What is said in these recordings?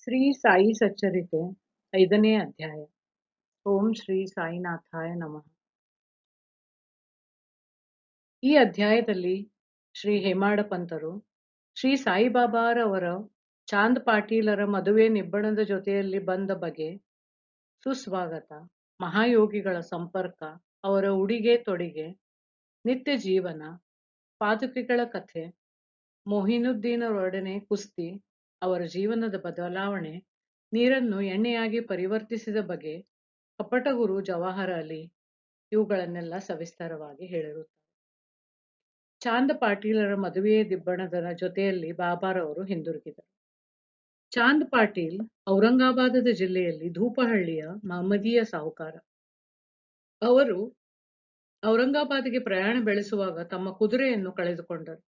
ಶ್ರೀ ಸಾಯಿ ಸಚ್ಚರಿತೆ 5ನೇ ಅಧ್ಯಾಯ. ಓಂ ಶ್ರೀ ಸಾಯಿನಾಥಾಯ ನಮಃ. ಈ ಅಧ್ಯಾಯದಲ್ಲಿ ಶ್ರೀ ಹೇಮಾಡ ಪಂತರು ಶ್ರೀ ಸಾಯಿಬಾಬಾರವರ ಚಾಂದ್ ಪಾಟೀಲರ ಮದುವೆ ನಿಬ್ಬಣದ ಜೊತೆಯಲ್ಲಿ ಬಂದ ಬಗೆ, ಸುಸ್ವಾಗತ, ಮಹಾಯೋಗಿಗಳ ಸಂಪರ್ಕ, ಅವರ ಉಡಿಗೆ ತೊಡಿಗೆ, ನಿತ್ಯ ಜೀವನ, ಪಾದುಕೆಗಳ ಕಥೆ, ಮೊಹಿನುದ್ದೀನರೊಡನೆ ಕುಸ್ತಿ, ಅವರ ಜೀವನದ ಬದಲಾವಣೆ, ನೀರನ್ನು ಎಣ್ಣೆಯಾಗಿ ಪರಿವರ್ತಿಸಿದ ಬಗೆ, ಕಪಟಗುರು ಜವಾಹರ ಅಲಿ, ಇವುಗಳನ್ನೆಲ್ಲ ಸವಿಸ್ತಾರವಾಗಿ ಹೇಳಿರುತ್ತಾರೆ. ಚಾಂದ್ ಪಾಟೀಲರ ಮದುವೆಯ ದಿಬ್ಬಣದ ಜೊತೆಯಲ್ಲಿ ಬಾಬಾರವರು ಹಿಂದಿರುಗಿದರು. ಚಾಂದ್ ಪಾಟೀಲ್ ಔರಂಗಾಬಾದದ ಜಿಲ್ಲೆಯಲ್ಲಿ ಧೂಪಹಳ್ಳಿಯ ಮಹಮ್ಮದೀಯ ಸಾಹುಕಾರ. ಅವರು ಔರಂಗಾಬಾದಿಗೆ ಪ್ರಯಾಣ ಬೆಳೆಸುವಾಗ ತಮ್ಮ ಕುದುರೆಯನ್ನು ಕಳೆದುಕೊಂಡರು.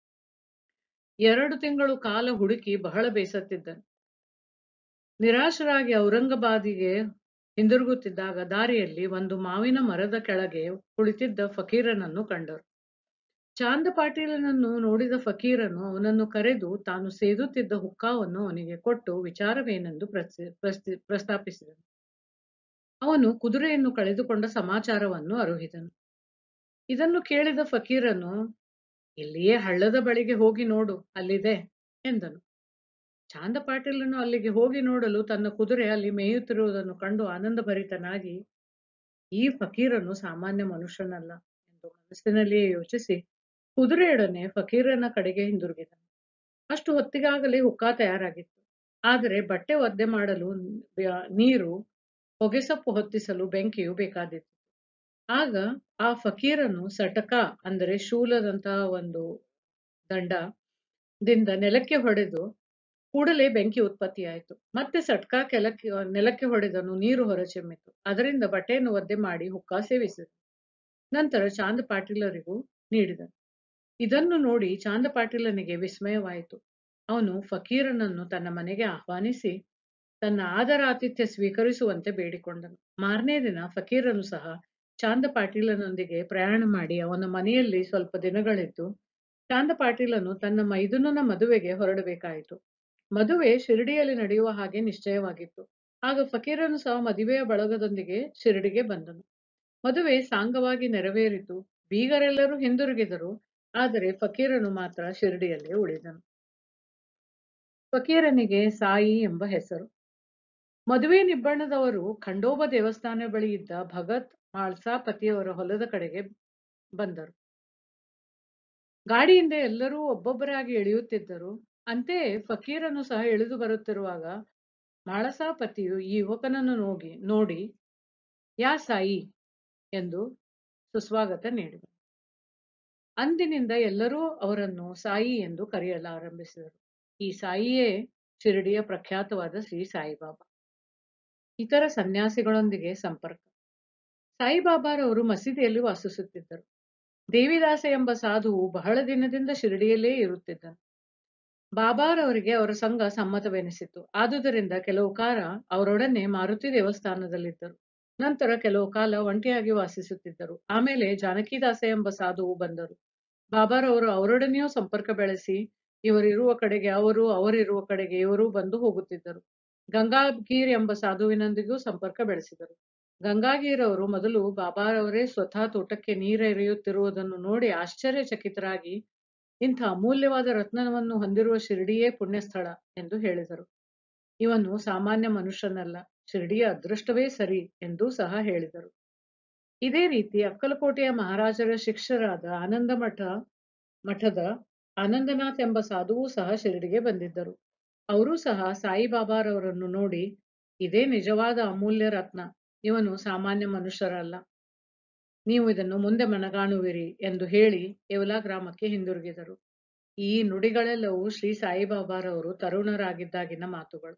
2 ತಿಂಗಳು ಕಾಲ ಹುಡುಕಿ ಬಹಳ ಬೇಸತ್ತಿದ್ದನು. ನಿರಾಶರಾಗಿ ಔರಂಗಾಬಾದಿಗೆ ಹಿಂದಿರುಗುತ್ತಿದ್ದಾಗ ದಾರಿಯಲ್ಲಿ ಒಂದು ಮಾವಿನ ಮರದ ಕೆಳಗೆ ಕುಳಿತಿದ್ದ ಫಕೀರನನ್ನು ಕಂಡರು. ಚಾಂದ್ ಪಾಟೀಲನನ್ನು ನೋಡಿದ ಫಕೀರನು ಅವನನ್ನು ಕರೆದು ತಾನು ಸೇದುತ್ತಿದ್ದ ಹುಕ್ಕಾವನ್ನು ಅವನಿಗೆ ಕೊಟ್ಟು ವಿಚಾರವೇನೆಂದು ಪ್ರಸ್ತಾಪಿಸಿದನು. ಅವನು ಕುದುರೆಯನ್ನು ಕಳೆದುಕೊಂಡ ಸಮಾಚಾರವನ್ನು ಅರುಹಿದನು. ಇದನ್ನು ಕೇಳಿದ ಫಕೀರನು, ಇಲ್ಲಿಯೇ ಹಳ್ಳದ ಬಳಿಗೆ ಹೋಗಿ ನೋಡು, ಅಲ್ಲಿದೆ ಎಂದನು. ಚಾಂದ್ ಪಾಟೀಲನು ಅಲ್ಲಿಗೆ ಹೋಗಿ ನೋಡಲು ತನ್ನ ಕುದುರೆ ಅಲ್ಲಿ ಮೇಯುತ್ತಿರುವುದನ್ನು ಕಂಡು ಆನಂದಭರಿತನಾಗಿ, ಈ ಫಕೀರನು ಸಾಮಾನ್ಯ ಮನುಷ್ಯನಲ್ಲ ಎಂದು ಮನಸ್ಸಿನಲ್ಲಿಯೇ ಯೋಚಿಸಿ ಕುದುರೆಯೊಡನೆ ಫಕೀರನ ಕಡೆಗೆ ಹಿಂದಿರುಗಿದನು. ಅಷ್ಟು ಹೊತ್ತಿಗಾಗಲೇ ಹುಕ್ಕಾ ತಯಾರಾಗಿತ್ತು. ಆದರೆ ಬಟ್ಟೆ ಒದ್ದೆ ಮಾಡಲು ನೀರು, ಹೊಗೆಸೊಪ್ಪು ಹೊತ್ತಿಸಲು ಬೆಂಕಿಯು ಬೇಕಾದಿತ್ತು. ಆಗ ಆ ಫಕೀರನು ಸಟಕ ಅಂದರೆ ಶೂಲದಂತಹ ಒಂದು ದಂಡದಿಂದ ನೆಲಕ್ಕೆ ಹೊಡೆದು ಕೂಡಲೇ ಬೆಂಕಿ ಉತ್ಪತ್ತಿಯಾಯಿತು. ಮತ್ತೆ ಸಟ್ಕ ನೆಲಕ್ಕೆ ಹೊಡೆದನು, ನೀರು ಹೊರಚಿಮ್ಮಿತು. ಅದರಿಂದ ಬಟ್ಟೆಯನ್ನು ಒದ್ದೆ ಮಾಡಿ ಹುಕ್ಕಾ ಸೇವಿಸಿದನು. ನಂತರ ಚಾಂದ್ ಪಾಟೀಲರಿಗೂ ನೀಡಿದನು. ಇದನ್ನು ನೋಡಿ ಚಾಂದ್ ಪಾಟೀಲನಿಗೆ ವಿಸ್ಮಯವಾಯಿತು. ಅವನು ಫಕೀರನನ್ನು ತನ್ನ ಮನೆಗೆ ಆಹ್ವಾನಿಸಿ ತನ್ನ ಆದರಾತಿಥ್ಯ ಸ್ವೀಕರಿಸುವಂತೆ ಬೇಡಿಕೊಂಡನು. ಮಾರನೇ ದಿನ ಫಕೀರನು ಸಹ ಚಾಂದ್ ಪಾಟೀಲನೊಂದಿಗೆ ಪ್ರಯಾಣ ಮಾಡಿ ಅವನ ಮನೆಯಲ್ಲಿ ಸ್ವಲ್ಪ ದಿನಗಳಿದ್ದು, ಚಾಂದ್ ಪಾಟೀಲನು ತನ್ನ ಮೈದುನನ ಮದುವೆಗೆ ಹೊರಡಬೇಕಾಯಿತು. ಮದುವೆ ಶಿರಡಿಯಲ್ಲಿ ನಡೆಯುವ ಹಾಗೆ ನಿಶ್ಚಯವಾಗಿತ್ತು. ಆಗ ಫಕೀರನು ಸಹ ಮದುವೆಯ ಬಳಗದೊಂದಿಗೆ ಶಿರಡಿಗೆ ಬಂದನು. ಮದುವೆ ಸಾಂಗವಾಗಿ ನೆರವೇರಿತು. ಬೀಗರೆಲ್ಲರೂ ಹಿಂದಿರುಗಿದರು. ಆದರೆ ಫಕೀರನು ಮಾತ್ರ ಶಿರಡಿಯಲ್ಲೇ ಉಳಿದನು. ಫಕೀರನಿಗೆ ಸಾಯಿ ಎಂಬ ಹೆಸರು. ಮದುವೆ ನಿಬ್ಬಣದವರು ಖಂಡೋಬ ದೇವಸ್ಥಾನ ಬಳಿ ಇದ್ದ ಭಗತ್ ಮಾಳ್ಸಾಪತಿಯವರ ಹೊಲದ ಕಡೆಗೆ ಬಂದರು. ಗಾಡಿಯಿಂದ ಎಲ್ಲರೂ ಒಬ್ಬೊಬ್ಬರಾಗಿ ಇಳಿಯುತ್ತಿದ್ದರು. ಅಂತೆಯೇ ಫಕೀರನು ಸಹ ಇಳಿದು ಬರುತ್ತಿರುವಾಗ ಮಾಳಸಾಪತಿಯು ಈ ಯುವಕನನ್ನು ನೋಡಿ ಯಾ ಸಾಯಿ ಎಂದು ಸುಸ್ವಾಗತ ನೀಡಿದರು. ಅಂದಿನಿಂದ ಎಲ್ಲರೂ ಅವರನ್ನು ಸಾಯಿ ಎಂದು ಕರೆಯಲಾರಂಭಿಸಿದರು. ಈ ಸಾಯಿಯೇ ಶಿರಡಿಯ ಪ್ರಖ್ಯಾತವಾದ ಶ್ರೀ ಸಾಯಿಬಾಬಾ. ಇತರ ಸನ್ಯಾಸಿಗಳೊಂದಿಗೆ ಸಂಪರ್ಕ. ಸಾಯಿಬಾಬಾರವರು ಮಸೀದಿಯಲ್ಲಿ ವಾಸಿಸುತ್ತಿದ್ದರು. ದೇವಿದಾಸ ಎಂಬ ಸಾಧುವು ಬಹಳ ದಿನದಿಂದ ಶಿರಡಿಯಲ್ಲೇ ಇರುತ್ತಿದ್ದನು. ಬಾಬಾರವರಿಗೆ ಅವರ ಸಂಘ ಸಮ್ಮತವೆನಿಸಿತು. ಆದುದರಿಂದ ಕೆಲವು ಕಾಲ ಅವರೊಡನೆ ಮಾರುತಿ ದೇವಸ್ಥಾನದಲ್ಲಿದ್ದರು. ನಂತರ ಕೆಲವು ಕಾಲ ಒಂಟಿಯಾಗಿ ವಾಸಿಸುತ್ತಿದ್ದರು. ಆಮೇಲೆ ಜಾನಕಿದಾಸ ಎಂಬ ಸಾಧುವು ಬಂದರು. ಬಾಬಾರವರು ಅವರೊಡನೆಯೂ ಸಂಪರ್ಕ ಬೆಳೆಸಿ ಇವರಿರುವ ಕಡೆಗೆ ಅವರು, ಅವರಿರುವ ಕಡೆಗೆ ಇವರು ಬಂದು ಹೋಗುತ್ತಿದ್ದರು. ಗಂಗಾಗೀರ್ ಎಂಬ ಸಾಧುವಿನೊಂದಿಗೂ ಸಂಪರ್ಕ ಬೆಳೆಸಿದರು. ಗಂಗಾಗೀರವರು ಮೊದಲು ಬಾಬಾರವರೇ ಸ್ವತಃ ತೋಟಕ್ಕೆ ನೀರೆರೆಯುತ್ತಿರುವುದನ್ನು ನೋಡಿ ಆಶ್ಚರ್ಯಚಕಿತರಾಗಿ, ಇಂಥ ಅಮೂಲ್ಯವಾದ ರತ್ನವನ್ನು ಹೊಂದಿರುವ ಶಿರಡಿಯೇ ಪುಣ್ಯಸ್ಥಳ ಎಂದು ಹೇಳಿದರು. ಇವನು ಸಾಮಾನ್ಯ ಮನುಷ್ಯನಲ್ಲ, ಶಿರಡಿಯ ಅದೃಷ್ಟವೇ ಸರಿ ಎಂದೂ ಸಹ ಹೇಳಿದರು. ಇದೇ ರೀತಿ ಅಕ್ಕಲಕೋಟೆಯ ಮಹಾರಾಜರ ಶಿಷ್ಯರಾದ ಮಠದ ಆನಂದನಾಥ್ ಎಂಬ ಸಾಧುವೂ ಸಹ ಶಿರಡಿಗೆ ಬಂದಿದ್ದರು. ಅವರೂ ಸಹ ಸಾಯಿಬಾಬಾರವರನ್ನು ನೋಡಿ, ಇದೇ ನಿಜವಾದ ಅಮೂಲ್ಯ ರತ್ನ, ಇವನು ಸಾಮಾನ್ಯ ಮನುಷ್ಯರಲ್ಲ, ನೀವು ಇದನ್ನು ಮುಂದೆ ಮನಗಾಣುವಿರಿ ಎಂದು ಹೇಳಿ ಯೆವಲಾ ಗ್ರಾಮಕ್ಕೆ ಹಿಂದಿರುಗಿದರು. ಈ ನುಡಿಗಳೆಲ್ಲವೂ ಶ್ರೀ ಸಾಯಿಬಾಬಾರವರು ತರುಣರಾಗಿದ್ದಾಗಿನ ಮಾತುಗಳು.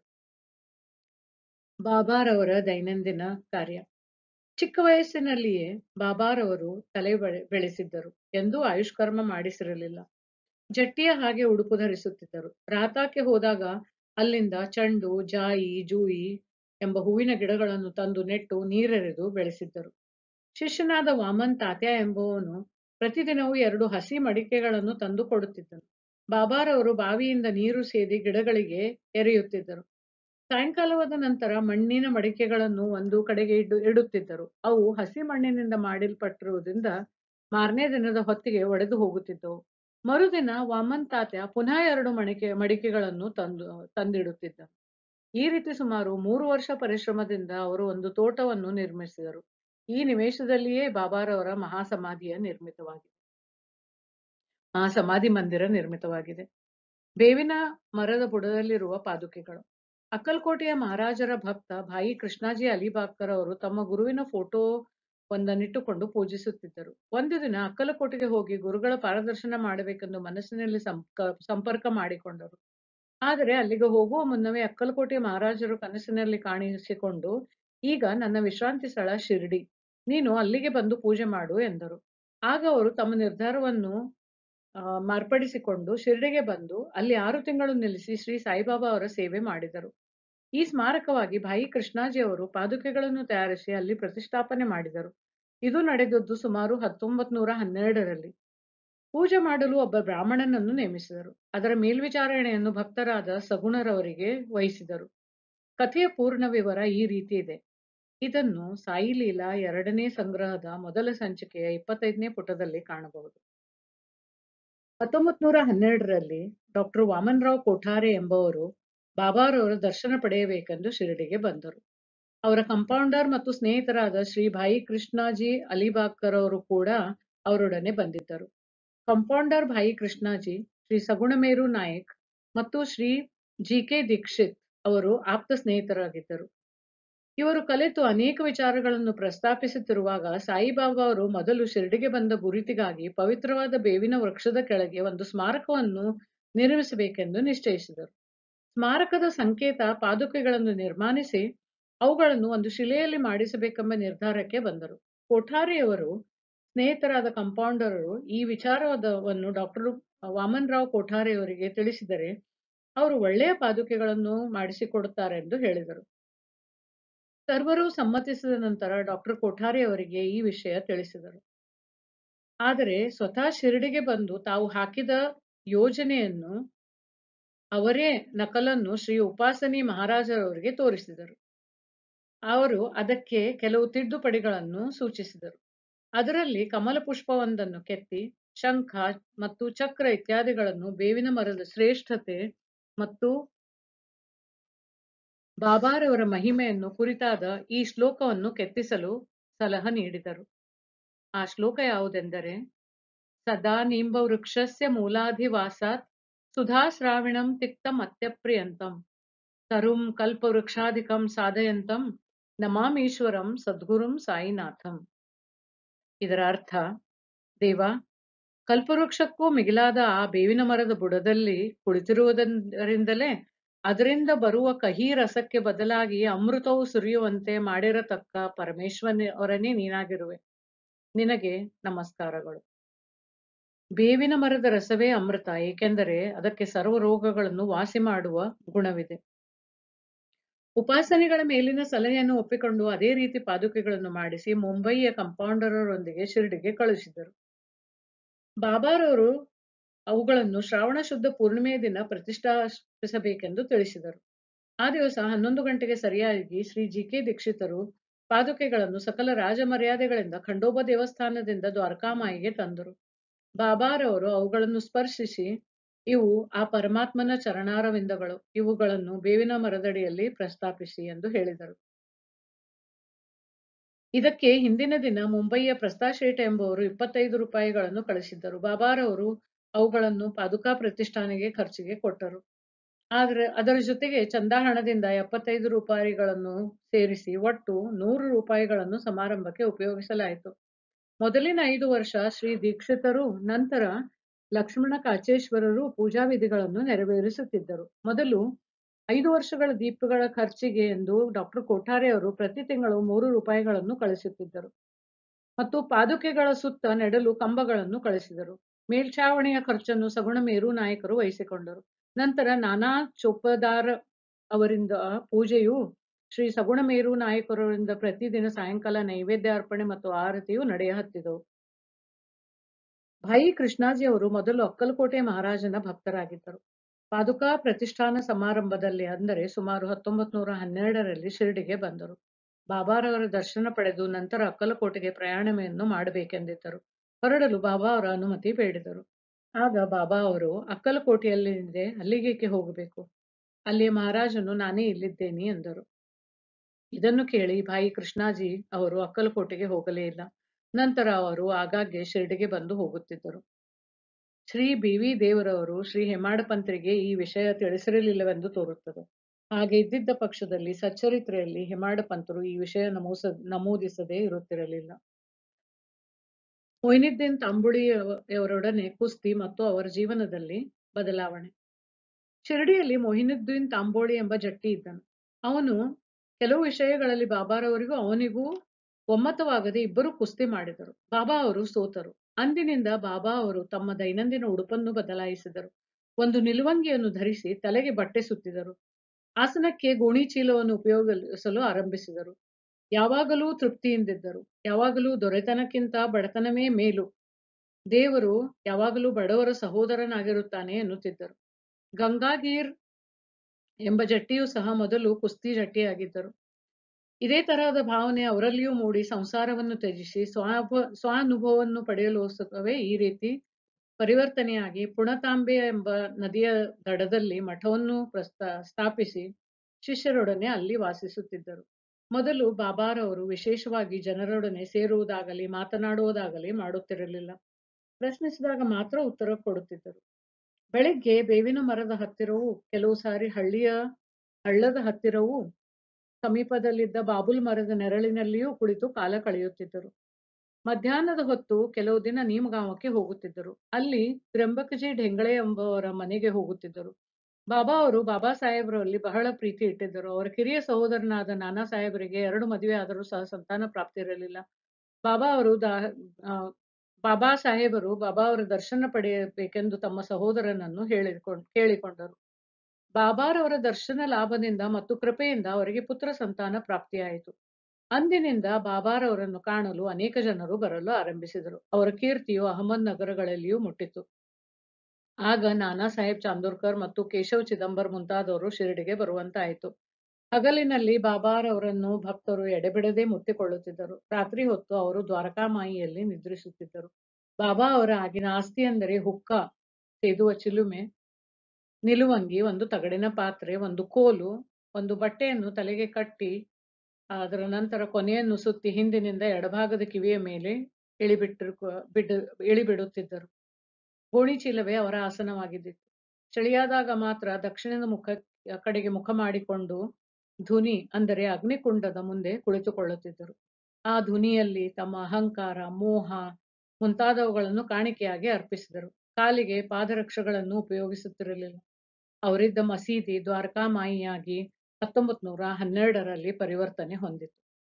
ಬಾಬಾರವರ ದೈನಂದಿನ ಕಾರ್ಯ. ಚಿಕ್ಕ ವಯಸ್ಸಿನಲ್ಲಿಯೇ ಬಾಬಾರವರು ತಲೆ ಬೆಳೆಸಿದ್ದರು. ಎಂದೂ ಆಯುಷ್ಕರ್ಮ ಮಾಡಿಸಿರಲಿಲ್ಲ. ಜಟ್ಟಿಯ ಹಾಗೆ ಉಡುಪು ಧರಿಸುತ್ತಿದ್ದರು. ರಾತಾಕ್ಕೆ ಹೋದಾಗ ಅಲ್ಲಿಂದ ಚಂಡು, ಜಾಯಿ, ಜೂಯಿ ಎಂಬ ಹೂವಿನ ಗಿಡಗಳನ್ನು ತಂದು ನೆಟ್ಟು ನೀರೆರೆದು ಬೆಳೆಸಿದ್ದರು. ಶಿಷ್ಯನಾದ ವಾಮನ್ ತಾತ್ಯ ಎಂಬುವನು ಪ್ರತಿದಿನವೂ 2 ಹಸಿ ಮಡಿಕೆಗಳನ್ನು ತಂದು ಕೊಡುತ್ತಿದ್ದನು. ಬಾಬಾರವರು ಬಾವಿಯಿಂದ ನೀರು ಸೇದಿ ಗಿಡಗಳಿಗೆ ಎರೆಯುತ್ತಿದ್ದರು. ಸಾಯಂಕಾಲವಾದ ನಂತರ ಮಣ್ಣಿನ ಮಡಿಕೆಗಳನ್ನು ಒಂದು ಕಡೆಗೆ ಇಡುತ್ತಿದ್ದರು. ಅವು ಹಸಿ ಮಣ್ಣಿನಿಂದ ಮಾಡಲ್ಪಟ್ಟಿರುವುದರಿಂದ ಮಾರನೇ ದಿನದ ಹೊತ್ತಿಗೆ ಒಡೆದು ಹೋಗುತ್ತಿದ್ದವು. ಮರುದಿನ ವಾಮನ್ ತಾತ್ಯ ಪುನಃ 2 ಮಡಿಕೆಗಳನ್ನು ತಂದಿಡುತ್ತಿದ್ದ. ಈ ರೀತಿ ಸುಮಾರು 3 ವರ್ಷ ಪರಿಶ್ರಮದಿಂದ ಅವರು ಒಂದು ತೋಟವನ್ನು ನಿರ್ಮಿಸಿದರು. ಈ ನಿವೇಶದಲ್ಲಿಯೇ ಬಾಬಾರವರ ಮಹಾಸಮಾಧಿ ಮಂದಿರ ನಿರ್ಮಿತವಾಗಿದೆ. ಬೇವಿನ ಮರದ ಬುಡದಲ್ಲಿರುವ ಪಾದುಕೆಗಳು. ಅಕ್ಕಲ್ಕೋಟೆಯ ಮಹಾರಾಜರ ಭಕ್ತ ಭಾಯಿ ಕೃಷ್ಣಾಜಿ ಅಲಿಬಾಗ್ಕರ್ ಅವರು ತಮ್ಮ ಗುರುವಿನ ಫೋಟೋ ಒಂದನ್ನಿಟ್ಟುಕೊಂಡು ಪೂಜಿಸುತ್ತಿದ್ದರು. ಒಂದು ದಿನ ಅಕ್ಕಲಕೋಟೆಗೆ ಹೋಗಿ ಗುರುಗಳ ಪಾರದರ್ಶನ ಮಾಡಬೇಕೆಂದು ಮನಸ್ಸಿನಲ್ಲಿ ಸಂಪರ್ಕ ಮಾಡಿಕೊಂಡರು. ಆದರೆ ಅಲ್ಲಿಗೆ ಹೋಗುವ ಮುನ್ನವೇ ಅಕ್ಕಲಕೋಟೆ ಮಹಾರಾಜರು ಕನಸಿನಲ್ಲಿ ಕಾಣಿಸಿಕೊಂಡು, ಈಗ ನನ್ನ ವಿಶ್ರಾಂತಿ ಸ್ಥಳ ಶಿರ್ಡಿ, ನೀನು ಅಲ್ಲಿಗೆ ಬಂದು ಪೂಜೆ ಮಾಡು ಎಂದರು. ಆಗ ಅವರು ತಮ್ಮ ನಿರ್ಧಾರವನ್ನು ಮಾರ್ಪಡಿಸಿಕೊಂಡು ಶಿರ್ಡಿಗೆ ಬಂದು ಅಲ್ಲಿ 6 ತಿಂಗಳು ನೆಲೆಸಿ ಶ್ರೀ ಸಾಯಿಬಾಬಾ ಅವರ ಸೇವೆ ಮಾಡಿದರು. ಈ ಸ್ಮಾರಕವಾಗಿ ಭಾಯಿ ಕೃಷ್ಣಾಜಿ ಅವರು ಪಾದುಕೆಗಳನ್ನು ತಯಾರಿಸಿ ಅಲ್ಲಿ ಪ್ರತಿಷ್ಠಾಪನೆ ಮಾಡಿದರು. ಇದು ನಡೆದದ್ದು ಸುಮಾರು 1912ರಲ್ಲಿ. ಪೂಜೆ ಮಾಡಲು ಒಬ್ಬ ಬ್ರಾಹ್ಮಣನನ್ನು ನೇಮಿಸಿದರು. ಅದರ ಮೇಲ್ವಿಚಾರಣೆಯನ್ನು ಭಕ್ತರಾದ ಸಗುಣರವರಿಗೆ ವಹಿಸಿದರು. ಕಥೆಯ ಪೂರ್ಣ ವಿವರ ಈ ರೀತಿ ಇದೆ. ಇದನ್ನು ಸಾಯಿ ಲೀಲಾ 2ನೇ ಸಂಗ್ರಹದ ಮೊದಲ ಸಂಚಿಕೆಯ 25ನೇ ಪುಟದಲ್ಲಿ ಕಾಣಬಹುದು. 1912ರಲ್ಲಿ ಡಾಕ್ಟರ್ ವಾಮನರಾವ್ ಕೋಠಾರೆ ಎಂಬುವರು ಬಾಬಾರವರ ದರ್ಶನ ಪಡೆಯಬೇಕೆಂದು ಶಿರಡಿಗೆ ಬಂದರು. ಅವರ ಕಂಪೌಂಡರ್ ಮತ್ತು ಸ್ನೇಹಿತರಾದ ಶ್ರೀ ಭಾಯಿ ಕೃಷ್ಣಾಜಿ ಅಲಿಬಾಗ್ಕರ್ ಅವರು ಕೂಡ ಅವರೊಡನೆ ಬಂದಿದ್ದರು. ಕಂಪೌಂಡರ್ ಭಾಯಿ ಕೃಷ್ಣಾಜಿ, ಶ್ರೀ ಸಗುಣಮೇರು ನಾಯಕ್ ಮತ್ತು ಶ್ರೀ ಜಿ.ಕೆ. ದೀಕ್ಷಿತ್ ಅವರು ಆಪ್ತ ಸ್ನೇಹಿತರಾಗಿದ್ದರು. ಇವರು ಕಲಿತು ಅನೇಕ ವಿಚಾರಗಳನ್ನು ಪ್ರಸ್ತಾಪಿಸುತ್ತಿರುವಾಗ ಸಾಯಿಬಾಬಾ ಅವರು ಮೊದಲು ಶಿರಡಿಗೆ ಬಂದ ಗುರುತಿಗಾಗಿ ಪವಿತ್ರವಾದ ಬೇವಿನ ವೃಕ್ಷದ ಕೆಳಗೆ ಒಂದು ಸ್ಮಾರಕವನ್ನು ನಿರ್ಮಿಸಬೇಕೆಂದು ನಿಶ್ಚಯಿಸಿದರು. ಸ್ಮಾರಕದ ಸಂಕೇತ ಪಾದುಕೆಗಳನ್ನು ನಿರ್ಮಾಣಿಸಿ ಅವುಗಳನ್ನು ಒಂದು ಶಿಲೆಯಲ್ಲಿ ಮಾಡಿಸಬೇಕೆಂಬ ನಿರ್ಧಾರಕ್ಕೆ ಬಂದರು. ಕೋಠಾರಿಯವರು ಸ್ನೇಹಿತರಾದ ಕಂಪೌಂಡರರು ಈ ವಿಚಾರವನ್ನು ಡಾಕ್ಟರ್ ವಾಮನರಾವ್ ಕೋಠಾರೆಯವರಿಗೆ ತಿಳಿಸಿದರೆ ಅವರು ಒಳ್ಳೆಯ ಪಾದುಕೆಗಳನ್ನು ಮಾಡಿಸಿಕೊಡುತ್ತಾರೆಂದು ಹೇಳಿದರು. ಸರ್ವರು ಸಮ್ಮತಿಸಿದ ನಂತರ ಡಾಕ್ಟರ್ ಕೋಠಾರಿ ಅವರಿಗೆ ಈ ವಿಷಯ ತಿಳಿಸಿದರು. ಆದರೆ ಸ್ವತಃ ಶಿರಡಿಗೆ ಬಂದು ತಾವು ಹಾಕಿದ ಯೋಜನೆಯನ್ನು ಅವರೇ ನಕಲನ್ನು ಶ್ರೀ ಉಪಾಸನಿ ಮಹಾರಾಜರವರಿಗೆ ತೋರಿಸಿದರು. ಅವರು ಅದಕ್ಕೆ ಕೆಲವು ತಿದ್ದುಪಡಿಗಳನ್ನು ಸೂಚಿಸಿದರು. ಅದರಲ್ಲಿ ಕಮಲ ಪುಷ್ಪವೊಂದನ್ನು ಕೆತ್ತಿ ಶಂಖ ಮತ್ತು ಚಕ್ರ ಇತ್ಯಾದಿಗಳನ್ನು ಬೇವಿನ ಮರದ ಶ್ರೇಷ್ಠತೆ ಮತ್ತು ಬಾಬಾರವರ ಮಹಿಮೆಯನ್ನು ಕುರಿತಾದ ಈ ಶ್ಲೋಕವನ್ನು ಕೆತ್ತಿಸಲು ಸಲಹೆ ನೀಡಿದರು. ಆ ಶ್ಲೋಕ ಯಾವುದೆಂದರೆ, ಸದಾ ನಿಂಬ ವೃಕ್ಷಸ್ಯ ಮೂಲಾಧಿವಾಸಾತ್ ಸುಧಾಶ್ರಾವಿಣಂ ತಿಕ್ತಂ ಅತ್ಯಪ್ರಿಯಂತಂ ತರುಂ ಕಲ್ಪವೃಕ್ಷಾಧಿಕಂ ಸಾಧಯಂತಂ ನಮಾಮೀಶ್ವರಂ ಸದ್ಗುರುಂ ಸಾಯಿನಾಥಂ. ಇದರ ಅರ್ಥ, ದೇವ, ಕಲ್ಪವೃಕ್ಷಕ್ಕೂ ಮಿಗಿಲಾದ ಆ ಬೇವಿನ ಮರದ ಬುಡದಲ್ಲಿ ಕುಳಿತಿರುವುದರಿಂದಲೇ ಅದರಿಂದ ಬರುವ ಕಹಿ ರಸಕ್ಕೆ ಬದಲಾಗಿ ಅಮೃತವು ಸುರಿಯುವಂತೆ ಮಾಡಿರತಕ್ಕ ಪರಮೇಶ್ವರನೇ ನೀನಾಗಿರುವೆ. ನಿನಗೆ ನಮಸ್ಕಾರಗಳು. ಬೇವಿನ ಮರದ ರಸವೇ ಅಮೃತ, ಏಕೆಂದರೆ ಅದಕ್ಕೆ ಸರ್ವ ರೋಗಗಳನ್ನು ವಾಸಿ ಮಾಡುವ ಗುಣವಿದೆ. ಉಪಾಸನೆಗಳ ಮೇಲಿನ ಸಲಹೆಯನ್ನು ಒಪ್ಪಿಕೊಂಡು ಅದೇ ರೀತಿ ಪಾದುಕೆಗಳನ್ನು ಮಾಡಿಸಿ ಮುಂಬಯಿಯ ಕಂಪೌಂಡರರೊಂದಿಗೆ ಶಿರಡಿಗೆ ಕಳುಹಿಸಿದರು. ಬಾಬಾರವರು ಅವುಗಳನ್ನು ಶ್ರಾವಣ ಶುದ್ಧ ಪೂರ್ಣಿಮೆಯ ದಿನ ಪ್ರತಿಷ್ಠಾಪಿಸಬೇಕೆಂದು ತಿಳಿಸಿದರು. ಆ ದಿವಸ 11 ಗಂಟೆಗೆ ಸರಿಯಾಗಿ ಶ್ರೀ ಜಿ.ಕೆ. ದೀಕ್ಷಿತರು ಪಾದುಕೆಗಳನ್ನು ಸಕಲ ರಾಜ ಮರ್ಯಾದೆಗಳಿಂದ ಖಂಡೋಬಾ ದೇವಸ್ಥಾನದಿಂದ ದ್ವಾರಕಾಮಾಯಿಗೆ ತಂದರು. ಬಾಬಾರವರು ಅವುಗಳನ್ನು ಸ್ಪರ್ಶಿಸಿ, ಇವು ಆ ಪರಮಾತ್ಮನ ಚರಣಾರವಿಂದಗಳು, ಇವುಗಳನ್ನು ಬೇವಿನ ಮರದಡಿಯಲ್ಲಿ ಪ್ರಸ್ತಾಪಿಸಿ ಎಂದು ಹೇಳಿದರು. ಇದಕ್ಕೆ ಹಿಂದಿನ ದಿನ ಮುಂಬಯಿಯ ಪ್ರಸ್ತಾಶೇಠ ಎಂಬುವರು 25 ರೂಪಾಯಿಗಳನ್ನು ಕಳಿಸಿದ್ದರು. ಬಾಬಾರವರು ಅವುಗಳನ್ನು ಪಾದುಕಾ ಪ್ರತಿಷ್ಠಾನೆಗೆ ಖರ್ಚಿಗೆ ಕೊಟ್ಟರು. ಆದರೆ ಅದರ ಜೊತೆಗೆ ಚಂದಾ ಹಣದಿಂದ 75 ರೂಪಾಯಿಗಳನ್ನು ಸೇರಿಸಿ ಒಟ್ಟು 100 ರೂಪಾಯಿಗಳನ್ನು ಸಮಾರಂಭಕ್ಕೆ ಉಪಯೋಗಿಸಲಾಯಿತು. ಮೊದಲಿನ 5 ವರ್ಷ ಶ್ರೀ ದೀಕ್ಷಿತರು, ನಂತರ ಲಕ್ಷ್ಮಣ ಕಾಚೇಶ್ವರರು ಪೂಜಾ ವಿಧಿಗಳನ್ನು ನೆರವೇರಿಸುತ್ತಿದ್ದರು. ಮೊದಲು 5 ವರ್ಷಗಳ ದೀಪಗಳ ಖರ್ಚಿಗೆ ಎಂದು ಡಾಕ್ಟರ್ ಕೋಠಾರೆ ಅವರು ಪ್ರತಿ ತಿಂಗಳು 3 ರೂಪಾಯಿಗಳನ್ನು ಕಳಿಸುತ್ತಿದ್ದರು ಮತ್ತು ಪಾದುಕೆಗಳ ಸುತ್ತ ನೆಡಲು ಕಂಬಗಳನ್ನು ಕಳಿಸಿದರು. ಮೇಲ್ಛಾವಣಿಯ ಖರ್ಚನ್ನು ಸಗುಣ ಮೇರು ನಾಯಕರು ವಹಿಸಿಕೊಂಡರು. ನಂತರ ನಾನಾ ಚೋಪದಾರ್ ಅವರಿಂದ ಪೂಜೆಯು ಶ್ರೀ ಸಗುಣ ಮೇರು ನಾಯಕರಿಂದ ಪ್ರತಿದಿನ ಸಾಯಂಕಾಲ ನೈವೇದ್ಯ ಅರ್ಪಣೆ ಮತ್ತು ಆರತಿಯು ನಡೆಯಹತ್ತಿದವು. ಭಾಯಿ ಕೃಷ್ಣಾಜಿ ಅವರು ಮೊದಲು ಅಕ್ಕಲಕೋಟೆ ಮಹಾರಾಜನ ಭಕ್ತರಾಗಿದ್ದರು. ಪಾದುಕಾ ಪ್ರತಿಷ್ಠಾನ ಸಮಾರಂಭದಲ್ಲಿ ಅಂದರೆ ಸುಮಾರು 1912ರಲ್ಲಿ ಶಿರಡಿಗೆ ಬಂದರು. ಬಾಬಾರವರ ದರ್ಶನ ಪಡೆದು ನಂತರ ಅಕ್ಕಲಕೋಟೆಗೆ ಪ್ರಯಾಣವನ್ನು ಮಾಡಬೇಕೆಂದಿದ್ದರು. ಹೊರಡಲು ಬಾಬಾ ಅವರ ಅನುಮತಿ ಬೇಡಿದರು. ಆಗ ಬಾಬಾ ಅವರು ಅಕ್ಕಲಕೋಟೆಯಲ್ಲಿದೆ, ಅಲ್ಲಿಗೇಕೆ ಹೋಗಬೇಕು? ಅಲ್ಲಿ ಮಹಾರಾಜನು ನಾನೇ ಇಲ್ಲಿದ್ದೇನೆ ಎಂದರು. ಇದನ್ನು ಕೇಳಿ ಭಾಯಿ ಕೃಷ್ಣಾಜಿ ಅವರು ಅಕ್ಕಲಕೋಟೆಗೆ ಹೋಗಲೇ ಇಲ್ಲ. ನಂತರ ಅವರು ಆಗಾಗ್ಗೆ ಶಿರಡಿಗೆ ಬಂದು ಹೋಗುತ್ತಿದ್ದರು. ಶ್ರೀ ಬಿ ವಿ ದೇವರವರು ಶ್ರೀ ಹೇಮಾಡ ಪಂತರಿಗೆ ಈ ವಿಷಯ ತಿಳಿಸಿರಲಿಲ್ಲವೆಂದು ತೋರುತ್ತದೆ. ಹಾಗೆ ಇದ್ದಿದ್ದ ಪಕ್ಷದಲ್ಲಿ ಸಚ್ಚರಿತ್ರೆಯಲ್ಲಿ ಹೇಮಾಡ ಪಂತರು ಈ ವಿಷಯ ನಮೂದಿಸದೇ ಇರುತ್ತಿರಲಿಲ್ಲ. ಮೊಯ್ನುದ್ದೀನ್ ತಾಂಬುಳಿಯವರೊಡನೆ ಕುಸ್ತಿ ಮತ್ತು ಅವರ ಜೀವನದಲ್ಲಿ ಬದಲಾವಣೆ. ಶಿರಡಿಯಲ್ಲಿ ಮೊಯ್ನುದ್ದೀನ್ ತಾಂಬೋಳಿ ಎಂಬ ಜಟ್ಟಿ ಇದ್ದನು. ಅವನು ಕೆಲವು ವಿಷಯಗಳಲ್ಲಿ ಬಾಬಾರವರಿಗೂ ಅವನಿಗೂ ಒಮ್ಮತವಾಗದೆ ಇಬ್ಬರು ಕುಸ್ತಿ ಮಾಡಿದರು. ಬಾಬಾ ಅವರು ಸೋತರು. ಅಂದಿನಿಂದ ಬಾಬಾ ಅವರು ತಮ್ಮ ದೈನಂದಿನ ಉಡುಪನ್ನು ಬದಲಾಯಿಸಿದರು. ಒಂದು ನಿಲುವಂಗಿಯನ್ನು ಧರಿಸಿ ತಲೆಗೆ ಬಟ್ಟೆ ಸುತ್ತಿದರು. ಆಸನಕ್ಕೆ ಗೋಣಿ ಚೀಲವನ್ನು ಉಪಯೋಗಿಸಲು ಆರಂಭಿಸಿದರು. ಯಾವಾಗಲೂ ತೃಪ್ತಿಯಿಂದಿದ್ದರು. ಯಾವಾಗಲೂ ದೊರೆತನಕ್ಕಿಂತ ಬಡತನವೇ ಮೇಲು. ದೇವರು ಯಾವಾಗಲೂ ಬಡವರ ಸಹೋದರನಾಗಿರುತ್ತಾನೆ ಎನ್ನುತ್ತಿದ್ದರು. ಗಂಗಾಗೀರ್ ಎಂಬ ಜಟ್ಟಿಯೂ ಸಹ ಮೊದಲು ಕುಸ್ತಿ ಜಟ್ಟಿಯಾಗಿದ್ದರು. ಇದೇ ತರಹದ ಭಾವನೆ ಅವರಲ್ಲಿಯೂ ಮೂಡಿ ಸಂಸಾರವನ್ನು ತ್ಯಜಿಸಿ ಸ್ವಾನುಭವವನ್ನು ಪಡೆಯಲೋಸುತ್ತವೆ. ಈ ರೀತಿ ಪರಿವರ್ತನೆಯಾಗಿ ಪುಣತಾಂಬೆ ಎಂಬ ನದಿಯ ದಡದಲ್ಲಿ ಮಠವನ್ನು ಸ್ಥಾಪಿಸಿ ಶಿಷ್ಯರೊಡನೆ ಅಲ್ಲಿ ವಾಸಿಸುತ್ತಿದ್ದರು. ಮೊದಲು ಬಾಬಾರವರು ವಿಶೇಷವಾಗಿ ಜನರೊಡನೆ ಸೇರುವುದಾಗಲಿ ಮಾತನಾಡುವುದಾಗಲಿ ಮಾಡುತ್ತಿರಲಿಲ್ಲ. ಪ್ರಶ್ನಿಸಿದಾಗ ಮಾತ್ರ ಉತ್ತರ ಕೊಡುತ್ತಿದ್ದರು. ಬೆಳಿಗ್ಗೆ ಬೇವಿನ ಮರದ ಹತ್ತಿರವೂ, ಕೆಲವು ಸಾರಿ ಹಳ್ಳದ ಹತ್ತಿರವೂ, ಸಮೀಪದಲ್ಲಿದ್ದ ಬಾಬುಲ್ ಮರದ ನೆರಳಿನಲ್ಲಿಯೂ ಕುಳಿತು ಕಾಲ ಕಳೆಯುತ್ತಿದ್ದರು. ಮಧ್ಯಾಹ್ನದ ಹೊತ್ತು ಕೆಲವು ದಿನ ನೀಮಗಾಂವಕ್ಕೆ ಹೋಗುತ್ತಿದ್ದರು. ಅಲ್ಲಿ ತ್ರ್ಯಂಬಕಜಿ ಢೆಂಗಳೆ ಎಂಬುವರ ಮನೆಗೆ ಹೋಗುತ್ತಿದ್ದರು. ಬಾಬಾ ಅವರು ಬಾಬಾ ಸಾಹೇಬರಲ್ಲಿ ಬಹಳ ಪ್ರೀತಿ ಇಟ್ಟಿದ್ದರು. ಅವರ ಕಿರಿಯ ಸಹೋದರನಾದ ನಾನಾ ಸಾಹೇಬರಿಗೆ 2 ಮದುವೆ ಆದರೂ ಸಹ ಸಂತಾನ ಪ್ರಾಪ್ತಿ ಇರಲಿಲ್ಲ. ಬಾಬಾ ಸಾಹೇಬರು ಬಾಬಾ ಅವರ ದರ್ಶನ ಪಡೆಯಬೇಕೆಂದು ತಮ್ಮ ಸಹೋದರನನ್ನು ಕೇಳಿಕೊಂಡರು. ಬಾಬಾರವರ ದರ್ಶನ ಲಾಭದಿಂದ ಮತ್ತು ಕೃಪೆಯಿಂದ ಅವರಿಗೆ ಪುತ್ರ ಸಂತಾನ ಪ್ರಾಪ್ತಿಯಾಯಿತು. ಅಂದಿನಿಂದ ಬಾಬಾರವರನ್ನು ಕಾಣಲು ಅನೇಕ ಜನರು ಬರಲು ಆರಂಭಿಸಿದರು. ಅವರ ಕೀರ್ತಿಯು ಅಹಮದ್ ನಗರಗಳಲ್ಲಿಯೂ ಮುಟ್ಟಿತು. ಆಗ ನಾನಾ ಸಾಹೇಬ್ ಚಾಂದೋರ್ಕರ್ ಮತ್ತು ಕೇಶವ್ ಚಿದಂಬರ್ ಮುಂತಾದವರು ಶಿರಡಿಗೆ ಬರುವಂತಾಯಿತು. ಹಗಲಿನಲ್ಲಿ ಬಾಬಾರವರನ್ನು ಭಕ್ತರು ಎಡೆಬಿಡದೆ ಮುತ್ತಿಕೊಳ್ಳುತ್ತಿದ್ದರು. ರಾತ್ರಿ ಹೊತ್ತು ಅವರು ದ್ವಾರಕಾಮಾಯಿಯಲ್ಲಿ ನಿದ್ರಿಸುತ್ತಿದ್ದರು. ಬಾಬಾ ಅವರ ಆಗಿನ ಆಸ್ತಿ ಎಂದರೆ ಹುಕ್ಕ, ಸೇದುವ ಚಿಲುಮೆ, ನಿಲುವಂಗಿ, ಒಂದು ತಗಡಿನ ಪಾತ್ರೆ, ಒಂದು ಕೋಲು, ಒಂದು ಬಟ್ಟೆಯನ್ನು ತಲೆಗೆ ಕಟ್ಟಿ ಅದರ ನಂತರ ಕೊನೆಯನ್ನು ಸುತ್ತಿ ಹಿಂದಿನಿಂದ ಎಡಭಾಗದ ಕಿವಿಯ ಮೇಲೆ ಇಳಿಬಿಡುತ್ತಿದ್ದರು. ಗೋಣಿ ಚೀಲವೇ ಅವರ ಆಸನವಾಗಿದ್ದಿತು. ಚಳಿಯಾದಾಗ ಮಾತ್ರ ದಕ್ಷಿಣದ ಕಡೆಗೆ ಮುಖ ಮಾಡಿಕೊಂಡು ಧುನಿ ಅಂದರೆ ಅಗ್ನಿಕುಂಡದ ಮುಂದೆ ಕುಳಿತುಕೊಳ್ಳುತ್ತಿದ್ದರು. ಆ ಧುನಿಯಲ್ಲಿ ತಮ್ಮ ಅಹಂಕಾರ, ಮೋಹ ಮುಂತಾದವುಗಳನ್ನು ಕಾಣಿಕೆಯಾಗಿ ಅರ್ಪಿಸಿದರು. ಕಾಲಿಗೆ ಪಾದರಕ್ಷೆಗಳನ್ನು ಉಪಯೋಗಿಸುತ್ತಿರಲಿಲ್ಲ. ಅವರಿದ್ದ ಮಸೀದಿ ದ್ವಾರಕಾಮಾಯಿಯಾಗಿ 1912ರಲ್ಲಿ ಪರಿವರ್ತನೆ ಹೊಂದಿತು.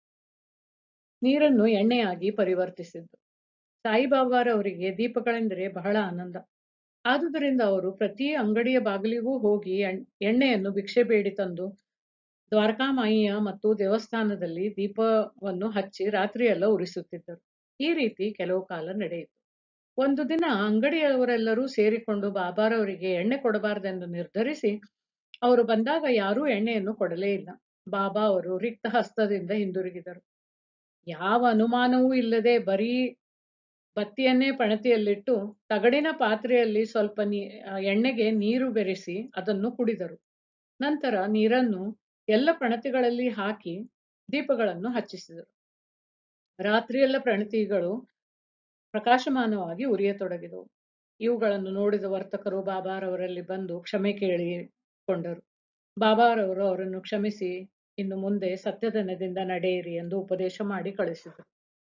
ನೀರನ್ನು ಎಣ್ಣೆಯಾಗಿ ಪರಿವರ್ತಿಸಿದ್ದು. ಸಾಯಿಬಾಬಾರವರಿಗೆ ದೀಪಗಳೆಂದರೆ ಬಹಳ ಆನಂದ. ಆದುದರಿಂದ ಅವರು ಪ್ರತಿ ಅಂಗಡಿಯ ಬಾಗಿಲಿಗೂ ಹೋಗಿ ಎಣ್ಣೆಯನ್ನು ಭಿಕ್ಷೆ ಬೇಡಿ ತಂದು ದ್ವಾರಕಾಮಾಯಿಯ ಮತ್ತು ದೇವಸ್ಥಾನದಲ್ಲಿ ದೀಪವನ್ನು ಹಚ್ಚಿ ರಾತ್ರಿಯೆಲ್ಲ ಉರಿಸುತ್ತಿದ್ದರು. ಈ ರೀತಿ ಕೆಲವು ಕಾಲ ನಡೆಯಿತು. ಒಂದು ದಿನ ಅಂಗಡಿಯವರೆಲ್ಲರೂ ಸೇರಿಕೊಂಡು ಬಾಬಾರವರಿಗೆ ಎಣ್ಣೆ ಕೊಡಬಾರದೆಂದು ನಿರ್ಧರಿಸಿ ಅವರು ಬಂದಾಗ ಯಾರೂ ಎಣ್ಣೆಯನ್ನು ಕೊಡಲೇ ಇಲ್ಲ. ಬಾಬಾ ಅವರು ರಿಕ್ತ ಹಸ್ತದಿಂದ ಹಿಂದಿರುಗಿದರು. ಯಾವ ಅನುಮಾನವೂ ಇಲ್ಲದೆ ಬರೀ ಬತ್ತಿಯನ್ನೇ ಪಣತಿಯಲ್ಲಿಟ್ಟು ತಗಡಿನ ಪಾತ್ರೆಯಲ್ಲಿ ಸ್ವಲ್ಪ ಎಣ್ಣೆಗೆ ನೀರು ಬೆರೆಸಿ ಅದನ್ನು ಕುಡಿದರು. ನಂತರ ನೀರನ್ನು ಎಲ್ಲ ಪಣತಿಗಳಲ್ಲಿ ಹಾಕಿ ದೀಪಗಳನ್ನು ಹಚ್ಚಿಸಿದರು. ರಾತ್ರಿಯೆಲ್ಲ ಪಣತಿಗಳು ಪ್ರಕಾಶಮಾನವಾಗಿ ಉರಿಯತೊಡಗಿದವು. ಇವುಗಳನ್ನು ನೋಡಿದ ವರ್ತಕರು ಬಾಬಾರವರಲ್ಲಿ ಬಂದು ಕ್ಷಮೆ ಕೇಳಿಕೊಂಡರು. ಬಾಬಾರವರು ಅವರನ್ನು ಕ್ಷಮಿಸಿ ಇನ್ನು ಮುಂದೆ ಸತ್ಯದ ನೆದಿಂದ ನಡೆಯಿರಿ ಎಂದು ಉಪದೇಶ ಮಾಡಿ ಕಳಿಸಿದರು.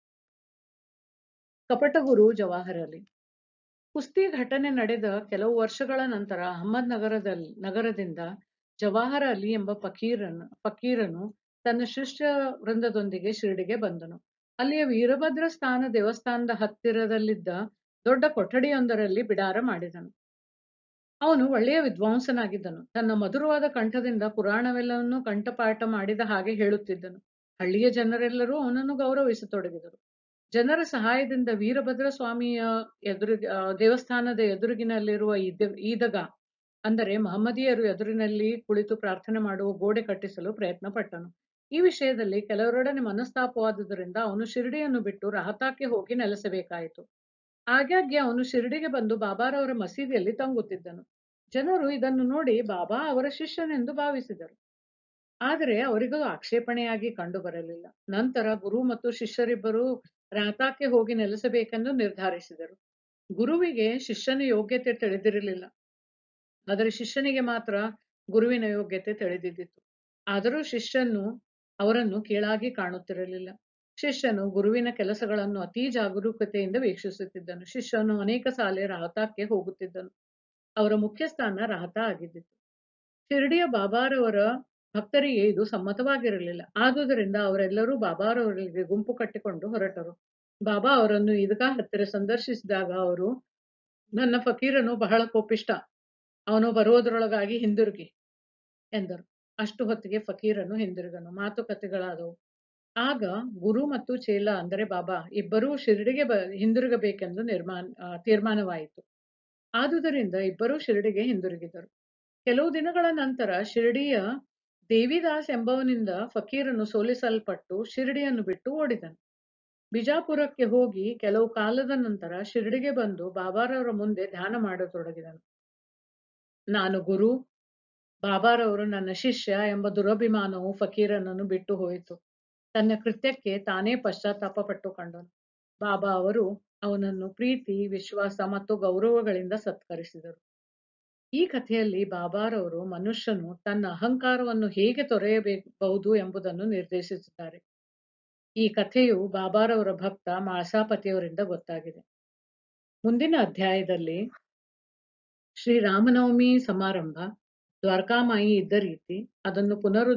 ಕಪಟಗುರು ಜವಾಹರ್ ಅಲಿ. ಕುಸ್ತಿ ಘಟನೆ ನಡೆದ ಕೆಲವು ವರ್ಷಗಳ ನಂತರ ಅಹಮದ್ ನಗರದಿಂದ ಜವಾಹರ್ ಅಲಿ ಎಂಬ ಫಕೀರನು ತನ್ನ ಶಿಷ್ಯ ವೃಂದದೊಂದಿಗೆ ಶಿರಡಿಗೆ ಬಂದನು. ಅಲ್ಲಿಯ ವೀರಭದ್ರ ಸ್ಥಾನ ದೇವಸ್ಥಾನದ ಹತ್ತಿರದಲ್ಲಿದ್ದ ದೊಡ್ಡ ಕೊಠಡಿಯೊಂದರಲ್ಲಿ ಬಿಡಾರ ಮಾಡಿದನು. ಅವನು ಒಳ್ಳೆಯ ವಿದ್ವಾಂಸನಾಗಿದ್ದನು. ತನ್ನ ಮಧುರವಾದ ಕಂಠದಿಂದ ಪುರಾಣವೆಲ್ಲವನ್ನೂ ಕಂಠಪಾಠ ಮಾಡಿದ ಹಾಗೆ ಹೇಳುತ್ತಿದ್ದನು. ಹಳ್ಳಿಯ ಜನರೆಲ್ಲರೂ ಅವನನ್ನು ಗೌರವಿಸತೊಡಗಿದರು. ಜನರ ಸಹಾಯದಿಂದ ವೀರಭದ್ರ ಸ್ವಾಮಿಯ ದೇವಸ್ಥಾನದ ಎದುರಿಗಿನಲ್ಲಿರುವ ಈದಗ ಅಂದರೆ ಮಹಮ್ಮದೀಯರು ಎದುರಿನಲ್ಲಿ ಕುಳಿತು ಪ್ರಾರ್ಥನೆ ಮಾಡುವ ಗೋಡೆ ಕಟ್ಟಿಸಲು ಪ್ರಯತ್ನ ಪಟ್ಟನು. ಈ ವಿಷಯದಲ್ಲಿ ಕೆಲವರೊಡನೆ ಮನಸ್ತಾಪವಾದುದರಿಂದ ಅವನು ಶಿರಡಿಯನ್ನು ಬಿಟ್ಟು ರಹತಾಕ್ಕೆ ಹೋಗಿ ನೆಲೆಸಬೇಕಾಯಿತು. ಆಗಾಗ್ಗೆ ಅವನು ಶಿರಡಿಗೆ ಬಂದು ಬಾಬಾರವರ ಮಸೀದಿಯಲ್ಲಿ ತಂಗುತ್ತಿದ್ದನು. ಜನರು ಇದನ್ನು ನೋಡಿ ಬಾಬಾ ಅವರ ಶಿಷ್ಯನೆಂದು ಭಾವಿಸಿದರು. ಆದರೆ ಅವರಿಗೂ ಆಕ್ಷೇಪಣೆಯಾಗಿ ಕಂಡು ಬರಲಿಲ್ಲ. ನಂತರ ಗುರು ಮತ್ತು ಶಿಷ್ಯರಿಬ್ಬರೂ ರಾತಾಕ್ಕೆ ಹೋಗಿ ನೆಲೆಸಬೇಕೆಂದು ನಿರ್ಧರಿಸಿದರು. ಗುರುವಿಗೆ ಶಿಷ್ಯನ ಯೋಗ್ಯತೆ ತಿಳಿದಿರಲಿಲ್ಲ. ಆದರೆ ಶಿಷ್ಯನಿಗೆ ಮಾತ್ರ ಗುರುವಿನ ಯೋಗ್ಯತೆ ತಿಳಿದಿದ್ದಿತು. ಆದರೂ ಶಿಷ್ಯನು ಅವರನ್ನು ಕೀಳಾಗಿ ಕಾಣುತ್ತಿರಲಿಲ್ಲ. ಶಿಷ್ಯನು ಗುರುವಿನ ಕೆಲಸಗಳನ್ನು ಅತೀ ಜಾಗರೂಕತೆಯಿಂದ ವೀಕ್ಷಿಸುತ್ತಿದ್ದನು. ಶಿಷ್ಯನು ಅನೇಕ ಸಾಲೆ ರಹತಾಕ್ಕೆ ಹೋಗುತ್ತಿದ್ದನು. ಅವರ ಮುಖ್ಯ ಸ್ಥಾನ ರಹತಾ ಆಗಿದ್ದಿತು. ಶಿರಡಿಯ ಬಾಬಾರವರ ಭಕ್ತರಿಗೆ ಇದು ಸಮ್ಮತವಾಗಿರಲಿಲ್ಲ. ಆದುದರಿಂದ ಅವರೆಲ್ಲರೂ ಬಾಬಾರವರಿಗೆ ಗುಂಪು ಕಟ್ಟಿಕೊಂಡು ಹೊರಟರು. ಬಾಬಾ ಅವರನ್ನು ಈದ್ಗಾ ಹತ್ತಿರ ಸಂದರ್ಶಿಸಿದಾಗ ಅವರು, ನನ್ನ ಫಕೀರನು ಬಹಳ ಕೋಪಿಷ್ಟ, ಅವನು ಬರುವುದರೊಳಗಾಗಿ ಹಿಂದಿರುಗಿ ಎಂದರು. ಅಷ್ಟು ಹೊತ್ತಿಗೆ ಫಕೀರನು ಹಿಂದಿರುಗನು. ಮಾತುಕತೆಗಳಾದವು. ಆಗ ಗುರು ಮತ್ತು ಚೇಲ ಅಂದರೆ ಬಾಬಾ ಇಬ್ಬರೂ ಶಿರಡಿಗೆ ಹಿಂದಿರುಗಬೇಕೆಂದು ತೀರ್ಮಾನವಾಯಿತು. ಆದುದರಿಂದ ಇಬ್ಬರೂ ಶಿರಡಿಗೆ ಹಿಂದಿರುಗಿದರು. ಕೆಲವು ದಿನಗಳ ನಂತರ ಶಿರಡಿಯ ದೇವಿದಾಸ್ ಎಂಬವನಿಂದ ಫಕೀರನು ಸೋಲಿಸಲ್ಪಟ್ಟು ಶಿರಡಿಯನ್ನು ಬಿಟ್ಟು ಓಡಿದನು. ಬಿಜಾಪುರಕ್ಕೆ ಹೋಗಿ ಕೆಲವು ಕಾಲದ ನಂತರ ಶಿರಡಿಗೆ ಬಂದು ಬಾಬಾರವರ ಮುಂದೆ ಧ್ಯಾನ ಮಾಡತೊಡಗಿದನು. ನಾನು ಗುರು, ಬಾಬಾರವರು ನನ್ನ ಶಿಷ್ಯ ಎಂಬ ದುರಭಿಮಾನವು ಫಕೀರನನ್ನು ಬಿಟ್ಟು ಹೋಯಿತು. ತನ್ನ ಕೃತ್ಯಕ್ಕೆ ತಾನೇ ಪಶ್ಚಾತ್ತಾಪ ಪಟ್ಟುಕೊಂಡನು. ಬಾಬಾ ಅವರು ಅವನನ್ನು ಪ್ರೀತಿ, ವಿಶ್ವಾಸ ಮತ್ತು ಗೌರವಗಳಿಂದ ಸತ್ಕರಿಸಿದರು. ಈ ಕಥೆಯಲ್ಲಿ ಬಾಬಾರವರು ಮನುಷ್ಯನು ತನ್ನ ಅಹಂಕಾರವನ್ನು ಹೇಗೆ ತೊರೆಯಬಹುದು ಎಂಬುದನ್ನು ನಿರ್ದೇಶಿಸಿದ್ದಾರೆ. ಈ ಕಥೆಯು ಬಾಬಾರವರ ಭಕ್ತ ಮಾಳಸಾಪತಿಯವರಿಂದ ಗೊತ್ತಾಗಿದೆ. ಮುಂದಿನ ಅಧ್ಯಾಯದಲ್ಲಿ ಶ್ರೀರಾಮನವಮಿ ಸಮಾರಂಭ, ದ್ವಾರಕಾಮಾಯಿ ಇದ್ದ ರೀತಿ, ಅದನ್ನು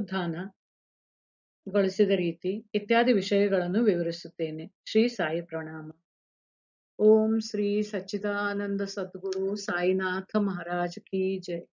ಪುನರುತ್ಥಾನಗೊಳಿಸಿದ ರೀತಿ ಇತ್ಯಾದಿ ವಿಷಯಗಳನ್ನು ವಿವರಿಸುತ್ತೇನೆ. ಶ್ರೀ ಸಾಯಿ ಪ್ರಣಾಮ. ಓಂ ಶ್ರೀ ಸಚ್ಚಿದಾನಂದ ಸದ್ಗುರು ಸಾಯಿನಾಥ ಮಹಾರಾಜ್ ಕಿ ಜೈ.